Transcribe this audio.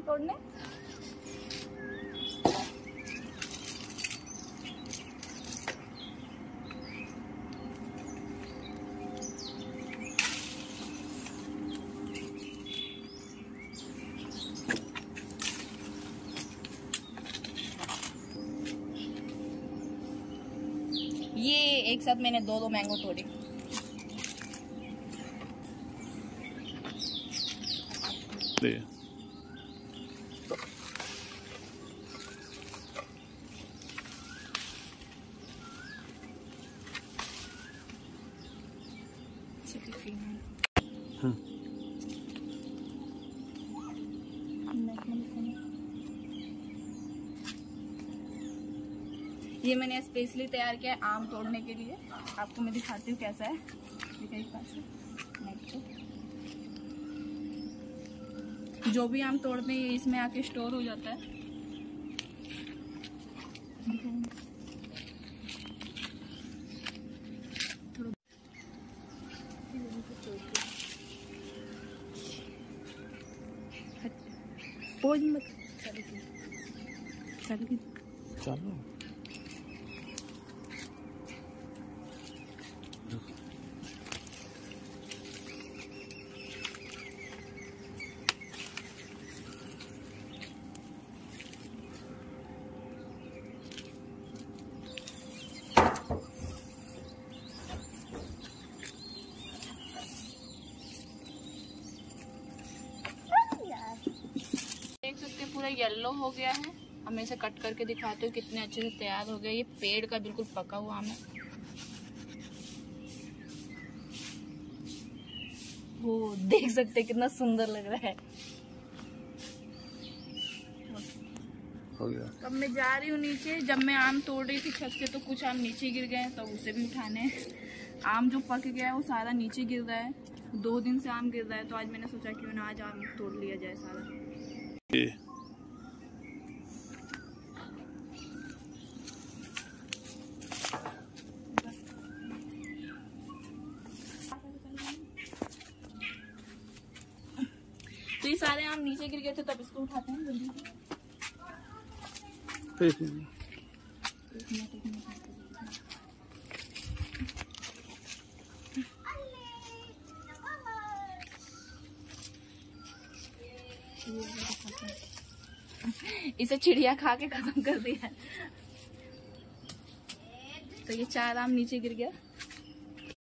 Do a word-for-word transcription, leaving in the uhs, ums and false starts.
आम तोड़ने। ये एक साथ मैंने दो दो मैंगो तोड़े। हाँ। ये मैंने स्पेशली तैयार किया है आम तोड़ने के लिए। आपको मैं दिखाती हूँ कैसा है। दिखाई पास जो भी आम तोड़ते हैं इसमें आके स्टोर हो जाता है। पोज मत चलो चलो देख सकते हैं पूरा येलो हो गया है। अब मैं इसे कट करके दिखाती हूँ कितने अच्छे से तैयार हो गया। ये पेड़ का बिल्कुल पका हुआ आम है। वो देख सकते हैं कितना सुंदर लग रहा है। हो गया। अब मैं जा रही हूँ नीचे। जब मैं आम तोड़ रही थी छत से तो कुछ आम नीचे गिर गए तो उसे भी उठाने। आम जो पक गया है वो सारा नीचे गिर रहा है। दो दिन से आम गिर रहा है तो आज मैंने सोचा क्यों ना आज आम तोड़ लिया जाए सारा। तो ये सारे आम नीचे गिर गए थे तब इसको उठाते हैं जल्दी से। इसे चिड़िया खा के खत्म कर दिया। तो ये चार आम नीचे गिर गया।